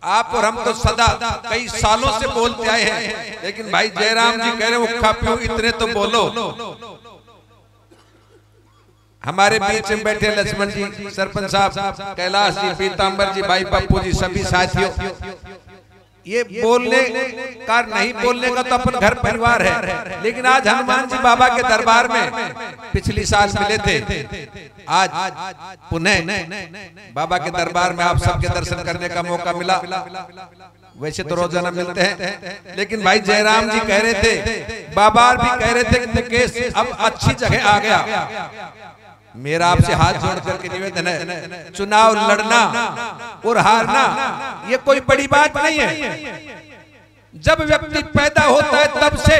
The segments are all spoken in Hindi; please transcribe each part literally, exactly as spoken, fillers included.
आप और हम तो सदा कई सालों से बोलते आए हैं, लेकिन भाई जयराम जी कह रहे वो खापियों इतने तो बोलो। हमारे बीच में बैठे लक्ष्मण जी, सरपंच साहब, कैलाश जी, पीतांबर जी, भाई पप्पू जी, सभी साथियों, ये बोलने का नहीं बोलने का तो अपन घर परिवार है, लेकिन आज हनुमान जी बाबा के दरबार में पिछली साल मिले थे, आज पुनः बाबा के दरबार में आप सबके दर्शन करने का मौका मिला। वैसे तो रोजाना मिलते हैं, लेकिन भाई जयराम जी कह रहे थे, बाबा भी कह रहे थे कि मुकेश अब अच्छी जगह आ गया। मेरा आपसे हाथ जोड़ करके निवेदन है, चुनाव लड़ना और हारना ये कोई बड़ी बात नहीं है। जब व्यक्ति पैदा होता है तब से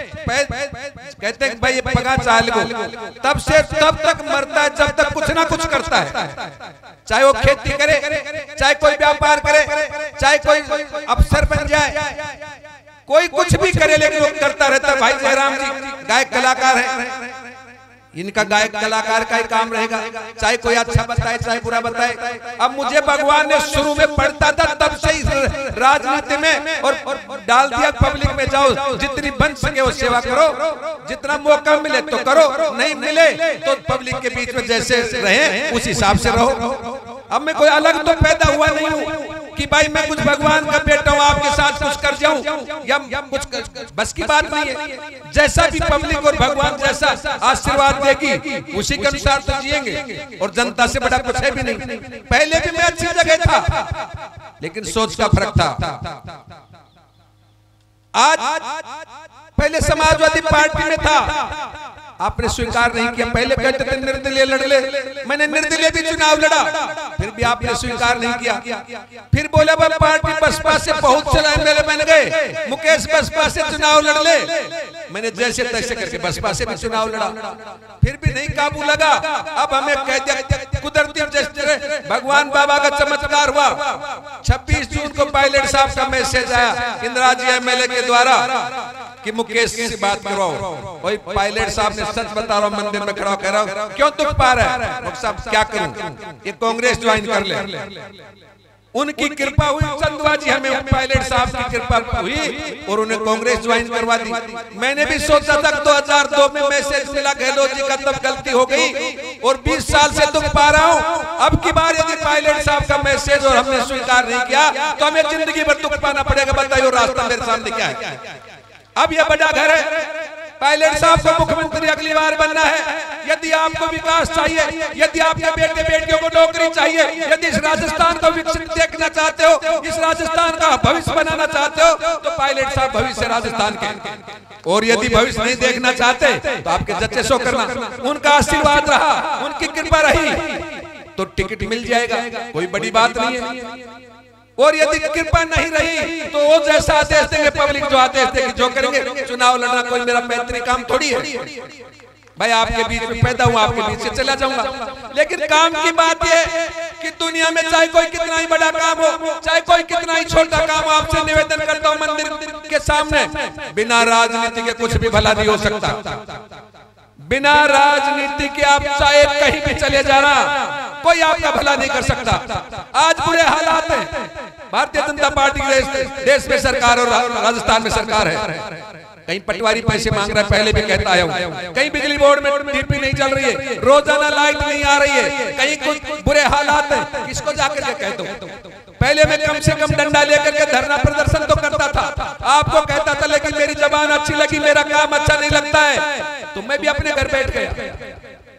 कहते हैं भाई ये पगा चाल को, तब से तब तक मरता है जब तक कुछ ना कुछ करता है, चाहे वो खेती करे, चाहे कोई व्यापार करे, चाहे कोई अफसर बन जाए, कोई कुछ भी करे, लेकिन वो करता रहता है। भाई जयराम जी गायक कलाकार है, इनका गायक कलाकार का ही काम रहेगा, चाहे कोई अच्छा बताए चाहे बुरा बताए। अब मुझे भगवान ने शुरू में पढ़ता था तब से ही राजनीति में और, और डाल दिया पब्लिक में, जाओ जितनी बन सके वो सेवा करो, जितना मौका मिले तो करो, नहीं मिले तो पब्लिक के बीच में जैसे रहे उस हिसाब से रहो। अब मैं कोई अलग तो पैदा हुआ नहीं हूँ कि भाई मैं कुछ भगवान का बेटा हूँ आपके साथ कुछ कर जाऊं या कुछ कर, बस की बात नहीं है। जैसा भी पब्लिक और भगवान जैसा आशीर्वाद देगी उसी के अनुसार तो जिएंगे, और जनता से बड़ा कुछ है भी नहीं। पहले भी मैं अच्छी जगह था, लेकिन सोच का फर्क था। आज पहले समाजवादी पार्टी में था, आपने स्वीकार नहीं किया। पहले कहते थे निर्दलीय लड़ ले, मैंने निर्दलीय भी चुनाव लड़ा, फिर भी आपने स्वीकार नहीं किया। फिर बोला भाई पार्टी बसपा से बहुत से एमएलए बन गए, मुकेश बसपा से चुनाव लड़ ले, मैंने जैसे तैसे करके बसपा से भी चुनाव लड़ा, फिर भी नहीं काबू लगा। अब हमें कह दिया कुदरती भगवान बाबा का चमत्कार हुआ। छब्बीस जून को पायलट साहब का मैसेज आया इंदिरा जी एमएलए के द्वारा कि मुकेश से बात करो। वही पायलट साहब ने सच बता रहा हूँ, मंदिर में खड़ा कह रहा हूँ, क्यों तुम पा रहा है साहब, क्या करूं, ये कांग्रेस ज्वाइन कर ले। उनकी कृपा हुई, चंदवा जी हमें पायलट साहब की कृपा हुई और उन्हें कांग्रेस ज्वाइन करवा दी। मैंने भी सोचा था दो हज़ार दो में मैसेज मिला गहलोत जी का, तब गलती हो गई और बीस साल से दुख पा रहा हूँ। अब की बार यदि पायलट साहब का मैसेज और हमने स्वीकार नहीं किया तो हमें जिंदगी भर दुख पाना पड़ेगा। बताइए रास्ता मेरे सामने क्या है। अब यह बड़ा घर है, पायलट साहब को मुख्यमंत्री अगली बार बनना है। यदि आपको विकास चाहिए, यदि आपके बेटे बेटियों को नौकरी चाहिए, यदि इस राजस्थान को विकसित देखना चाहते हो, इस राजस्थान का भविष्य बनाना चाहते हो, तो पायलट साहब भविष्य राजस्थान के। और यदि भविष्य नहीं देखना चाहते तो आपके जच्चे सो करना, उनका आशीर्वाद रहा, उनकी कृपा रही तो टिकट मिल जाएगा, कोई बड़ी बात नहीं है। और यदि कृपा नहीं रही तो वो जैसा आदेश देंगे पब्लिक, जो आदेश देगी जो करेंगे। चुनाव लड़ना कोई मेरा पैतृक काम थोड़ी है भाई, आपके बीच में पैदा हुआ, आपके बीच से चला जाऊंगा। लेकिन काम की बात ये कि दुनिया में चाहे कोई कितना ही बड़ा काम हो, चाहे कोई कितना ही छोटा काम हो, आपसे निवेदन करता हूँ मंदिर के सामने, बिना राजनीति के कुछ भी भला नहीं हो सकता। बिना राजनीति के आप चाहे कहीं भी चले जाना, कोई आपका भला नहीं कर सकता। आज बुरे हालात हैं, भारतीय जनता पार्टी के देश में सरकार और राजस्थान में सरकार है। कहीं पटवारी पैसे मांग रहा है, पहले भी कहता आया हूं। कहीं बिजली बोर्ड में टीपी नहीं चल रही है, रोजाना लाइट नहीं आ रही है, कहीं कुछ बुरे हालात है, किसको जाकर के कह दो। पहले मैं कम से कम डंडा लेकर के धरना प्रदर्शन तो करता था, आपको कहता था, लेकिन मेरी जबान अच्छी लगी, मेरा काम अच्छा नहीं लगता है तो मैं भी अपने घर बैठ गया।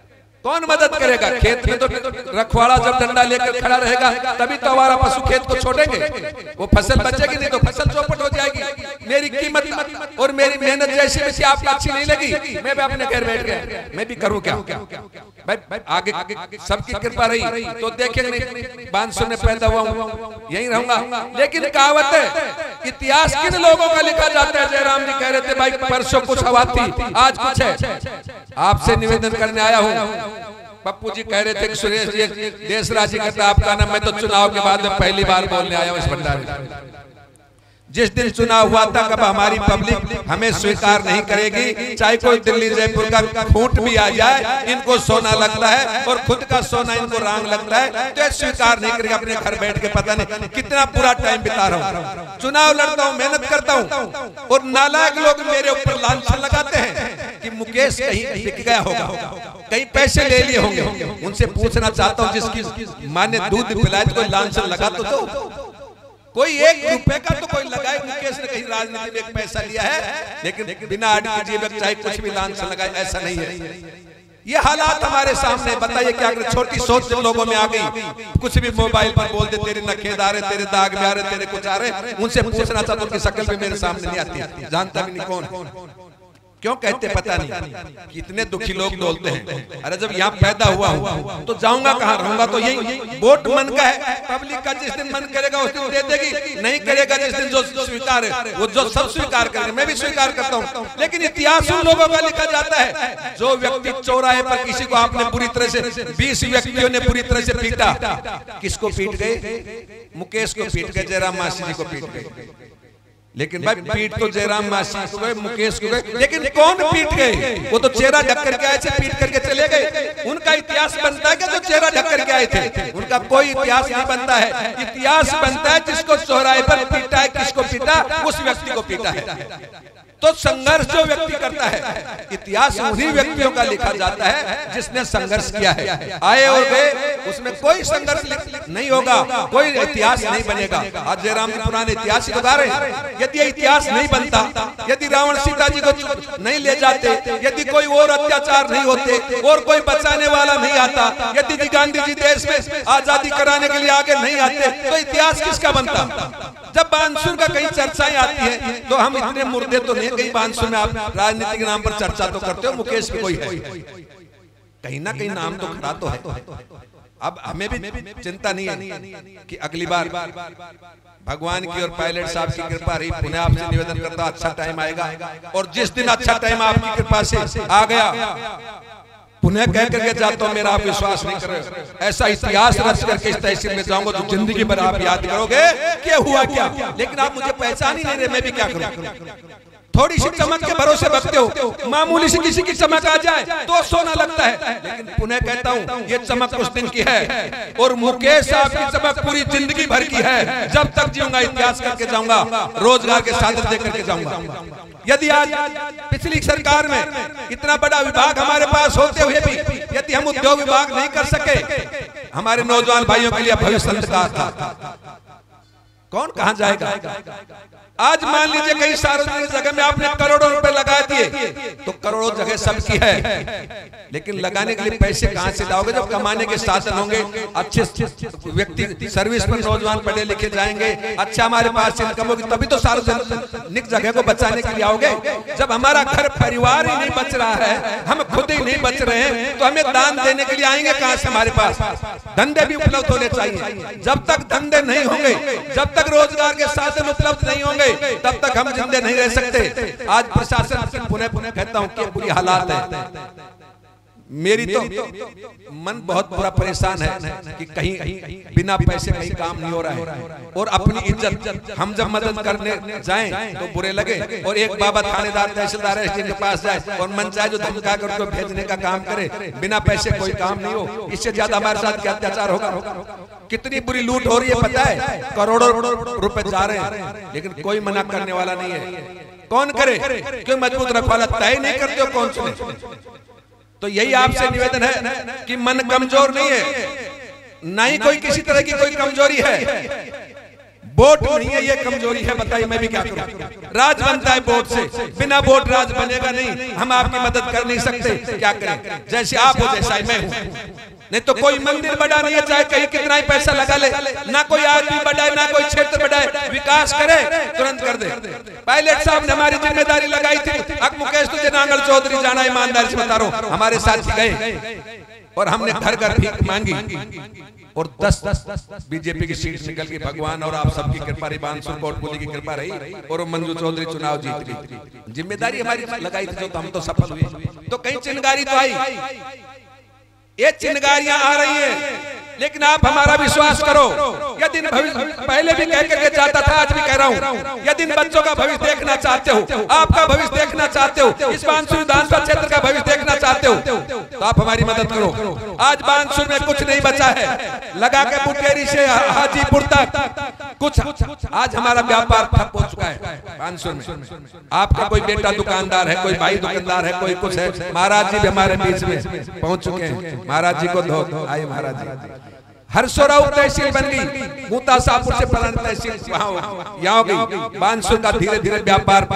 कौन मदद करेगा? खेत में तो रखवाड़ा जब डंडा लेकर खड़ा रहेगा तभी तो हमारा पशु खेत को छोड़ेंगे, वो फसल बचेगी, नहीं तो फसल चौपट हो जाएगी। मेरी कीमत और मेरी मेहनत जैसी वैसी आपको अच्छी नहीं लगी, मैं भी अपने घर बैठ गया, मैं भी करूं क्या भाई। आगे सबकी कृपा रही तो देखेंगे, बांसुर में पैदा हुआ हूं, यही रहूंगा। लेकिन कहावत है, इतिहास किन लोगों का लिखा जाता है। जयराम जी कह रहे थे भाई परसों कुछ हवा थी, आज कुछ है। आपसे निवेदन करने आया हूं। पप्पू जी कह रहे थे कि सुरेश जी देश राजी करता आपका नाम, मैं तो चुनाव के बाद में पहली बार बोलने आया हूं इस भंडारे। जिस दिन चुनाव हुआ था कब हमारी पब्लिक हमें स्वीकार नहीं करेगी, चाहे कोई दिल्ली जयपुर का खूंट भी आ जाए, इनको सोना लगता है और खुद का सोना इनको रांग लगता है, तो स्वीकार नहीं करेगा। अपने घर बैठ के पता नहीं कितना पूरा टाइम बिता रहा हूँ, चुनाव लड़ता हूँ, मेहनत करता हूँ, और नालायक लोग मेरे ऊपर लांछन लगाते हैं कि मुकेश कहीं बिक गया होगा, कहीं पैसे ले लिए होंगे। उनसे पूछना चाहता हूँ जिसकी माँ ने दूध पिलाया तो कोई लांछन लगा तो दो, कोई एक रुपए का तो कोई लगाए। मुकेश ने कहीं राजनीति में एक पैसा लिया है, लेकिन बिना आड़ के जेब चाहे कुछ भी लांछन लगाए, ऐसा नहीं है। ये हालात हमारे सामने, बताइए क्या करें। छोटी सोच जिन लोगों में आ गई, कुछ भी मोबाइल पर बोल दे, तेरे नखेद आ रहे, तेरे दाग में आ रहे, तेरे कुछ आ रहे। उनसे पूछना चाहता हूं, उनकी शक्ल भी मेरे सामने नहीं आती, जानता भी नहीं कौन, क्यों कहते पता नहीं। कितने दुखी लोग बोलते हैं, अरे जब यहाँ पैदा हुआ हूँ तो जाऊंगा कहाँ, रहूंगा तो यही। वोट मन का है, पब्लिक का जिस दिन मन करेगा उस दिन दे देगी, नहीं करेगा जिस दिन जो स्वीकार है वो जो सब स्वीकार करेंगे। मैं भी स्वीकार करता हूँ, लेकिन इतिहास उन लोगों का लिखा जाता है जो व्यक्ति चौराहे पर किसी को आपने बुरी तरह से, बीस व्यक्तियों ने बुरी तरह से पीटा। किसको पीट गए? मुकेश को पीट गए, जयराम मासी जी को पीट गए। लेकिन भाई पीट तो जयराम मासी को गए, मुकेश को गए, लेकिन कौन पीट गए? वो तो चेहरा ढक करके आए थे, पीट करके चले गए। उनका इतिहास बनता है कि जो चेहरा ढक करके आए थे? उनका कोई इतिहास नहीं बनता है। इतिहास बनता है जिसको चौराहे पर पीटा है, किसको पीटा, उस व्यक्ति को पीटा है। तो संघर्ष जो व्यक्ति करता है, इतिहास उन्हीं व्यक्तियों का लिखा जाता है जिसने संघर्ष किया है। आए और गए, उसमें कोई संघर्ष नहीं होगा, कोई इतिहास नहीं बनेगा। आज जयराम जी पुराने इतिहास गा रहे हैं। यदि इतिहास नहीं बनता, यदि रावण सीता जी को नहीं ले जाते, यदि कोई और अत्याचार नहीं होते, और कोई बचाने वाला नहीं आता, यदि गांधी जी देश में आजादी कराने के लिए आगे नहीं आते, तो इतिहास किसका बनता? जब बानसूर का कहीं चर्चाएं आती है तो हम इतने मुर्दे तो नहीं, कहीं बानसूर में आप राजनीति के नाम पर चर्चा तो करते हो, मुकेश भी कोई है, कहीं ना कहीं नाम तो खड़ा तो है। अब हमें भी चिंता नहीं है कि अगली बार भगवान की और पायलट साहब की कृपा रही, पुनः आपसे निवेदन करता अच्छा टाइम आएगा, और जिस दिन अच्छा टाइम आपकी कृपा से आ गया, पुनः कह करके जाता हूँ, मेरा आप विश्वास नहीं कर रहे, ऐसा इतिहास रच करके इस तहसील में जाऊंगा जो जिंदगी भर आप याद करोगे क्या हुआ क्या। लेकिन आप मुझे पहचान ही नहीं रहे, मैं भी क्या करूं? थोड़ी सी चमक के भरोसे बचते हो, मामूली सी किसी की चमक आ जाए तो सोना लगता है। लेकिन पुनः कहता हूँ, ये चमक उस दिन की है, और मुकेश साहब की चमक पूरी जिंदगी भर की है। जब तक जीऊंगा इतिहास करके जाऊंगा, रोजगार के साधन दे करके जाऊंगा। यदि आज पिछली सरकार में इतना बड़ा विभाग हमारे पास होते हुए भी यदि हम उद्योग विभाग नहीं कर सके, हमारे नौजवान भाइयों के लिए भविष्य अंधकार था, कौन कहां जाएगा? आज मान लीजिए कहीं सार्वजनिक जगह में आपने करोड़ों रुपए लगा दिए, तो करोड़ों जगह सबकी है, लेकिन लगाने के लिए पैसे कहां से लाओगे? जब कमाने के साधन होंगे, अच्छे व्यक्ति सर्विस पर नौजवान पढ़े लिखे जाएंगे, अच्छा हमारे पास इनकम होगी, तभी तो सार्वजनिक जगह को बचाने के लिए आओगे। जब हमारा घर परिवार ही नहीं बच रहा है, हम खुद ही नहीं बच रहे हैं, तो हमें दान देने के लिए आएंगे कहां से? हमारे पास धंधे भी उपलब्ध होने चाहिए। जब तक धंधे नहीं होंगे, जब तक रोजगार के साधन उपलब्ध नहीं होंगे, तब तक हम जिंदे नहीं रह सकते। आज प्रशासन, पुनः पुनः कहता हूं कि बुरी हालात है। मेरी तो मन बहुत बुरा परेशान है कि कहीं बिना पैसे कहीं काम नहीं हो रहा है, और अपनी इज्जत हम जब मदद करने जाएं तो बुरे लगे, और एक बाबा थानेदार तहसीलदार है जिनके पास जाए और मन चाहे जो धमका कर उसको भेजने का काम करे, बिना पैसे कोई काम नहीं हो। इससे ज्यादा हमारे साथ क्या अत्याचार होगा? कितनी बुरी लूट हो रही है पता है? करोड़ों रुपए जा रहे हैं, लेकिन कोई मना करने वाला नहीं है। कौन करे? क्यों मजबूत रखवाला तय नहीं करते हो, कौन सुने? तो यही आपसे निवेदन है कि मन कमजोर नहीं है, ना ही कोई किसी तरह की कोई कमजोरी है। वोट नहीं है ये कमजोरी है, बताइए मैं भी क्या करूं? राज बनता है वोट से, बिना वोट राज बनेगा नहीं। हम आपकी मदद कर नहीं सकते, क्या करें? जैसे आप हो जैसा मैं हूं। नहीं तो कोई मंदिर बड़ा नहीं है, चाहे कहीं कितना ही पैसा लगा ले, ना कोई आदमी बढ़ाए, ना कोई क्षेत्र बढ़ाए, विकास करे तुरंत कर दे। पायलट साहब ने हमारी जिम्मेदारी लगाई थी, अब मुकेश तुझे नांगल चौधरी जाना, ईमानदारी से बता रहा हूं, हमारे साथ गए और हमने घर घर भीख मांगी, और दस बीजेपी की सीट निकल गई। भगवान और आप सबकी कृपा रही, बानसूर कोटपुली की कृपा रही, और मंजू चौधरी चुनाव जीत गई। जिम्मेदारी हमारी लगाई थी जो, हम तो सफल हुए। तो कहीं चिंगारी तो आई, ये चिंगारियां आ रही हैं, लेकिन आप हमारा विश्वास करो। यदि पहले भी कह करके जाता था, आज भी कह रहा रहा हूँ, यदि इन बच्चों का भविष्य देखना चाहते हो, आपका भविष्य देखना चाहते हो, इस बानसूर विधानसभा क्षेत्र का भविष्य देखना चाहते हो, तो आप हमारी मदद करो। आज बानसूर में कुछ नहीं बचा है, लगा के बुटेरी से हाजीपुर तक कुछ, आज हमारा व्यापार ठप हो चुका है बानसूर में। आपका कोई बेटा दुकानदार है, कोई भाई दुकानदार है, कोई कुछ है। महाराज जी भी हमारे बीच में पहुंच चुके हैं। महाराज जी को धो आइए महाराज जी। हरसोराव तहसील बन गई, मूता शाहपुर से प्रधान तहसील यहाँ हो गई। बानसूर का धीरे धीरे व्यापार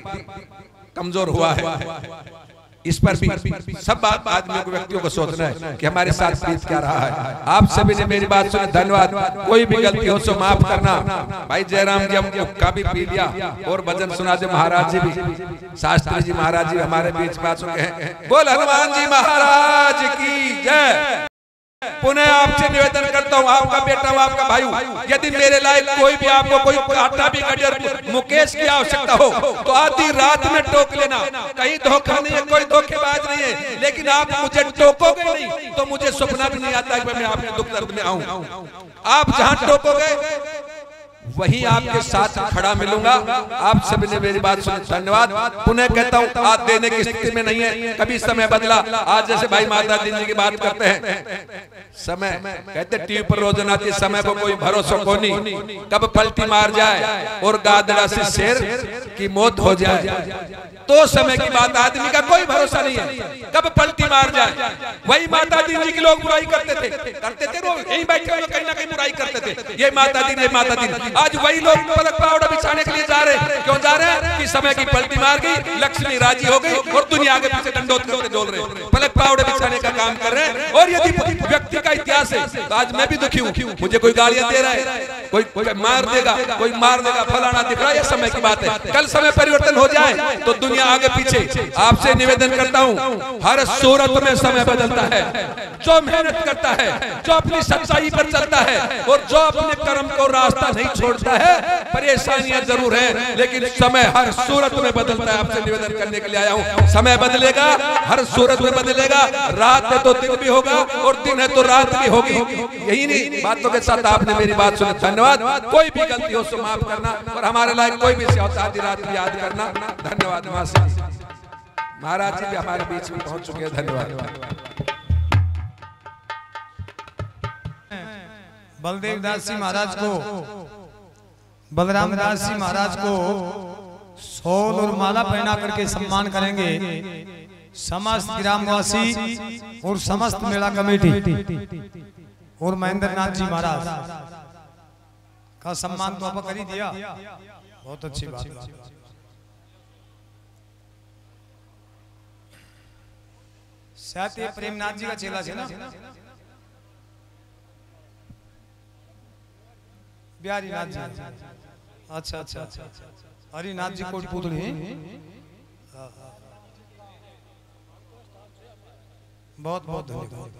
कमजोर हुआ है। इस पर भी सब बात आदमियों को, व्यक्तियों को सोचना है कि हमारे साथ बीत क्या रहा है। आप सभी ने मेरी बात सुनी, धन्यवाद। कोई भी गलती हो तो माफ करना। भाई जयराम जी हमको का भी पी लिया और भजन सुना दे। महाराज जी भी, शास्त्री जी महाराज जी हमारे बीच में आ चुके हैं। बोल हनुमान जी महाराज की जय। पुनः आपसे निवेदन करता हूँ, आपका बेटा हूँ, आपका भाई हूँ, यदि मेरे लायक कोई भी आपको कोई आटा भी गडियर मुकेश की आवश्यकता हो तो आधी रात में टोक लेना। कहीं धोखा नहीं है, कोई धोखेबाज नहीं है, लेकिन आप मुझे टोकोगे नहीं तो मुझे सपना भी नहीं आता कि मैं आपके दुख दर्द में आऊं। आप जहां टोकोगे वहीं आपके साथ खड़ा मिलूंगा। आप सभी ने मेरी बात सुनी, धन्यवाद। पुनः कहता हूँ आज देने की स्थिति में नहीं है, कभी समय बदला। आज जैसे भाई माता जी जी की बात करते हैं, समय कहते टीवी पर रोजाना आती, समय को कोई भरोसा को नहीं, कब पलटी मार जाए और गादड़ा से शेर की मौत हो जाए तो समय की बात, आदमी का कोई भरोसा नहीं है, कब पलटी मार जाए। वही माता दी जी की लोग बुराई करते थे करते थे रोज यही बैठे हुए कहीं ना कहीं बुराई करते थे, ये माता दी ये माता दी। आज वही लोग पलक पावड़ा बिछाने के लिए जा रहे हैं। क्यों जा रहे हैं? कि समय की पलटी मार गई, लक्ष्मी राजी हो गई और दुनिया के पीछे डंडोत करके डोल रहे हैं, पलक पावड़े बिछाने का काम कर रहे हैं। और यदि व्यक्ति का इतिहास है तो आज मैं भी दुखी हूँ, मुझे कोई गालियां दे रहा है, कोई कोई मार देगा, कोई मार देगा, फलाना दिख रहा है, ये समय की बात है। कल समय परिवर्तन हो जाए तो दुनिया आगे पीछे। आपसे निवेदन करता हूँ, हर सूरत में समय बदलता है। जो मेहनत करता है, जो अपनी सच्चाई पर चलता है और जो अपने कर्म को रास्ता नहीं छोड़ता है, परेशानियां जरूर है लेकिन समय हर सूरत में बदलता है। आपसे निवेदन करने के लिए आया हूँ, समय बदलेगा, हर सूरत में बदलेगा। रात है तो दिन भी होगा और दिन है तो रात भी होगी। यही नहीं बातों के साथ आपने मेरी बात सुनी, धन्यवाद। कोई भी गलती हो तो माफ करना और हमारे लायक कोई भी आधी रात भी याद करना। धन्यवाद। महाराज जी भी हमारे बीच में पहुंच चुके हैं, धन्यवाद। बलदेव दास जी महाराज को, बलराम दास जी महाराज को शॉल और माला पहना करके सम्मान करेंगे समस्त ग्रामवासी और समस्त मेला कमेटी और महेंद्र नाथ जी महाराज का सम्मान तो आप कर ही दिया, बहुत अच्छी बात है। शायद ये प्रेमनाथ जी का चेला है ना, बिहारी नाथ जी। अच्छा अच्छा अच्छा, हरिनाथ जी कोटपुतली, बहुत बहुत धन्यवाद।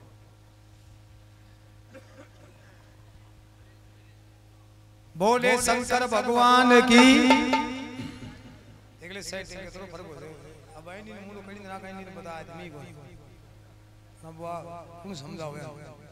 बोले शंकर भगवान की। एकले सेटिंग के थ्रू फर्क हो जाए। अब आई नहीं मूलो कहीं ना कहीं नहीं बताया आदमी को, अब वा कौन समझाओगे।